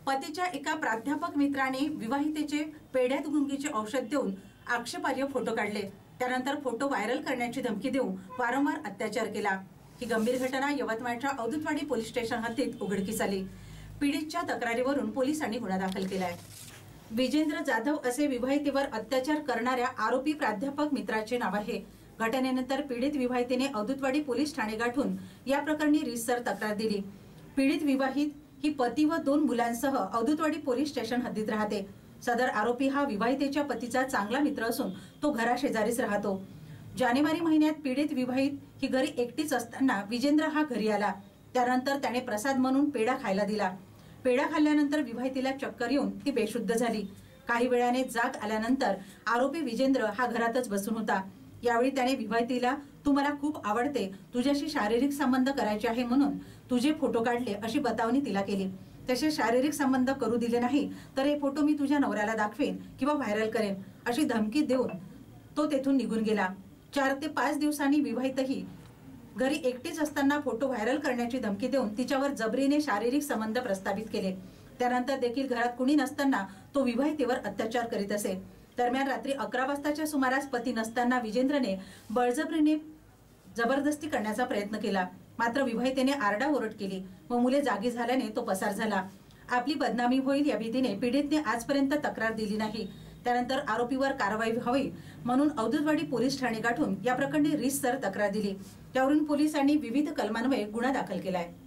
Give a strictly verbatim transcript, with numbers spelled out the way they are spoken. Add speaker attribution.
Speaker 1: पतीच्या एका प्राध्यापक मित्राने विवाहितेचे पेढ्यात गुंगीचे औषध देऊन आक्षेपार्ह फोटो काढले। त्यानंतर फोटो व्हायरल करण्याची धमकी देऊन वारंवार अत्याचार केला। ही गंभीर घटना यवतमाळच्या औदुतवाडी पोलीस स्टेशन हद्दीत उघडकीस आली। पीडितच्या तक्रारीवरून पोलिसांनी गुन्हा दाखल केलाय। विजेंद्र जाधव असे विवाहितेवर अत्याचार करणाऱ्या आरोपी प्राध्यापक मित्राचे नाव आहे। घटनेनंतर पीडित विवाहितेने औदुतवाडी पोलीस ठाणे गाठून या प्रकरणी रीतसर तक्रार दिली। पीडित विवाहित ही पती व दोन मुलांसह औदुतवाडी पोलीस स्टेशन हद्दीत राहते। सदर आरोपी हा विवाहितेच्या पतीचा चांगला मित्र असून तो घराशेजारीच राहतो। जानेवारी महिन्यात पीडित विवाहित ही घरी एकटीच असताना विजेंद्र हा घरी आला। त्यानंतर त्याने प्रसाद म्हणून पेढा खायला दिला। पेढा खाल्ल्यानंतर विवाहितेला चक्कर येऊन ती बेशुद्ध झाली। काही वेळाने जाग आल्यानंतर आरोपी विजेंद्र हा घरातच बसून होता। यावेळी त्याने विवाहितेला तू मला खूप आवडते, तुझ्याशी शारीरिक संबंध करायचे आहे म्हणून तुझे फोटो काढले अशी बतावणी तिला केली। तसे शारीरिक संबंध करू दिले नाही तर हे फोटो मी तुझ्या नवऱ्याला दाखवेन किंवा व्हायरल करेन अशी धमकी देऊन तो तेथून निघून गेला। चार ते पाच दिवसांनी विवाहितही घरी एकटीच असताना फोटो व्हायरल करण्याची धमकी देऊन तिच्यावर जबरीने शारीरिक संबंध प्रस्थापित केले। त्यानंतर देखील घरात कुणी नसताना तो विवाहितेवर अत्याचार करीत असे। दरम्यान रात्री अकरा वाजताच्या सुमारास पती नसताना विजेंद्रने बळजबरीने जबरदस्ती करण्याचा प्रयत्न केला, मात्र विवाहितेने आरडाओरड केली व मुले जागी झाल्याने तो पसार झाला। आपली बदनामी होईल या भीतीने पीडितने आजपर्यंत तक्रार दिली नाही। त्यानंतर आरोपीवर कारवाई व्हावी म्हणून औदुतवाडी पोलीस ठाणे गाठून या प्रकरणी रीतसर तक्रार दिली। त्यावरून पोलिसांनी विविध कलमान्वये गुन्हा दाखल केलाय।